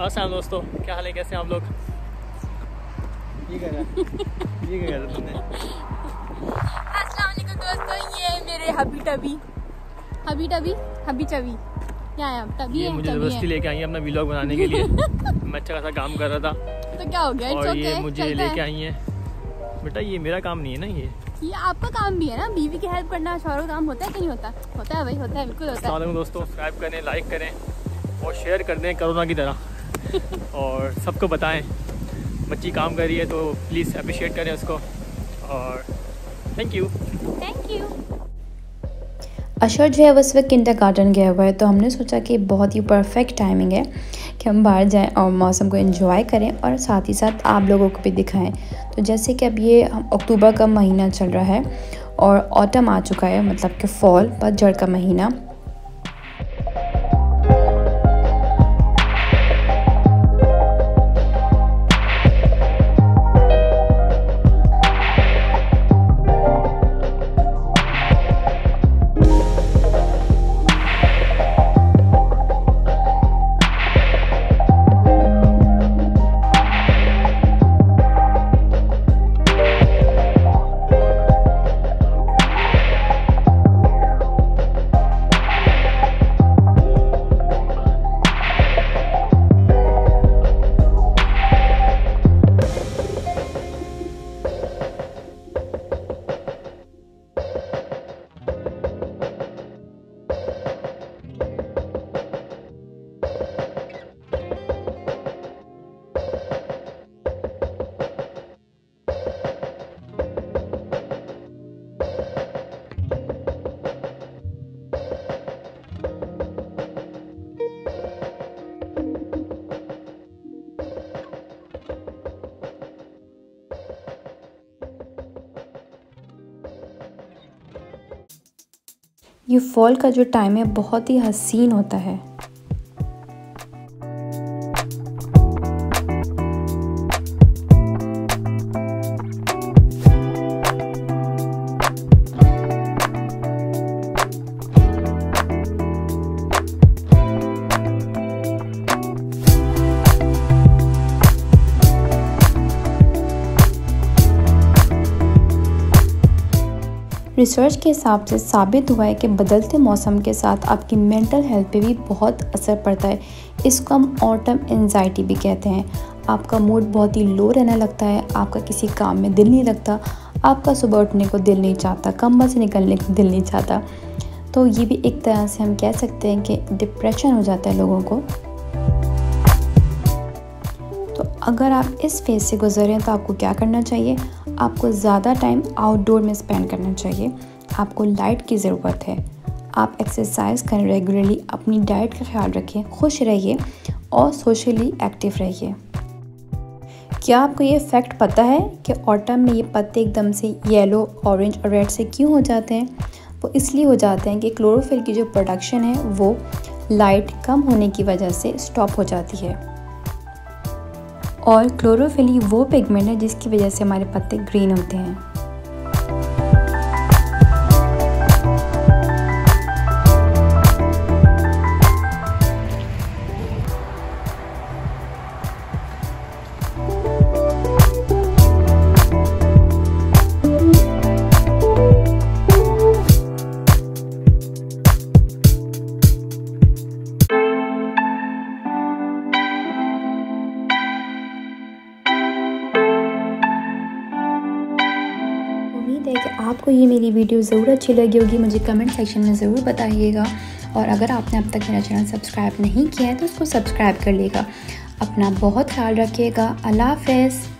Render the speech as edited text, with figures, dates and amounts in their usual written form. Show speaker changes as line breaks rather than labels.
अस्सलाम दोस्तों, क्या हाल है, कैसे हैं आप लोग? ये क्या तुमने?
अस्सलाम वालेकुम दोस्तों, ये मेरे हबी टबी यहाँ टबी
ये
है।
मुझे ज़बरदस्ती लेके आई है अपना व्लॉग बनाने के लिए। मैं अच्छा खासा काम कर रहा था
तो क्या हो गया,
और ये मुझे लेके आई है। बेटा ये मेरा काम नहीं है ना, ये
आपका काम भी है ना, बीवी की हेल्प करना शौहर का काम होता है कि नहीं होता? होता है भाई, होता है, बिल्कुल होता है।
अस्सलाम वालेकुम दोस्तों, सब्सक्राइब करें, लाइक करें और शेयर कर दें कोरोना की तरह। और सबको बताएं बच्ची काम कर रही है तो प्लीज़ अप्रिशिएट करें उसको। और थैंक यू।
अशर जो है वो इस वक्त किंडरगार्टन गया हुआ है, तो हमने सोचा कि बहुत ही परफेक्ट टाइमिंग है कि हम बाहर जाएं और मौसम को एंजॉय करें और साथ ही साथ आप लोगों को भी दिखाएं। तो जैसे कि अब ये अक्टूबर का महीना चल रहा है और ऑटम आ चुका है, मतलब कि फॉल पतझड़ का महीना। ये फॉल का जो टाइम है बहुत ही हसीन होता है। रिसर्च के हिसाब से साबित हुआ है कि बदलते मौसम के साथ आपकी मेंटल हेल्थ पे भी बहुत असर पड़ता है। इसको हम ऑटम एंजाइटी भी कहते हैं। आपका मूड बहुत ही लो रहने लगता है, आपका किसी काम में दिल नहीं लगता, आपका सुबह उठने को दिल नहीं चाहता, कंबल से निकलने को दिल नहीं चाहता। तो ये भी एक तरह से हम कह सकते हैं कि डिप्रेशन हो जाता है लोगों को। तो अगर आप इस फेज से गुजरें तो आपको क्या करना चाहिए? आपको ज़्यादा टाइम आउटडोर में स्पेंड करना चाहिए। आपको लाइट की ज़रूरत है। आप एक्सरसाइज करें रेगुलरली, अपनी डाइट का ख्याल रखें, खुश रहिए और सोशली एक्टिव रहिए। क्या आपको ये फैक्ट पता है कि ऑटम में ये पत्ते एकदम से येलो, ऑरेंज और रेड से क्यों हो जाते हैं? वो इसलिए हो जाते हैं कि क्लोरोफिल की जो प्रोडक्शन है वो लाइट कम होने की वजह से स्टॉप हो जाती है। और क्लोरोफिल ही वो पिगमेंट है जिसकी वजह से हमारे पत्ते ग्रीन होते हैं। कि आपको ये मेरी वीडियो ज़रूर अच्छी लगी होगी, मुझे कमेंट सेक्शन में ज़रूर बताइएगा। और अगर आपने अब तक मेरा चैनल सब्सक्राइब नहीं किया है तो उसको सब्सक्राइब कर लीजिएगा। अपना बहुत ख्याल रखिएगा। अल्लाह हाफ़िज़।